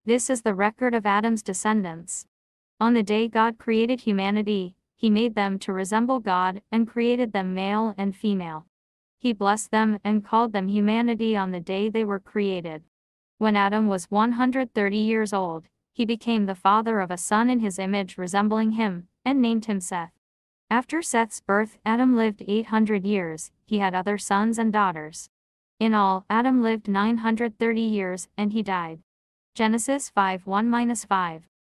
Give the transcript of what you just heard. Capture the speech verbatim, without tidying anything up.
This is the record of Adam's descendants. On the day God created humanity, He made them to resemble God and created them male and female. He blessed them and called them humanity on the day they were created. When Adam was one hundred thirty years old, he became the father of a son in his image resembling him, and named him Seth. After Seth's birth, Adam lived eight hundred years. He had other sons and daughters. In all, Adam lived nine hundred thirty years, and he died. Genesis five one to five.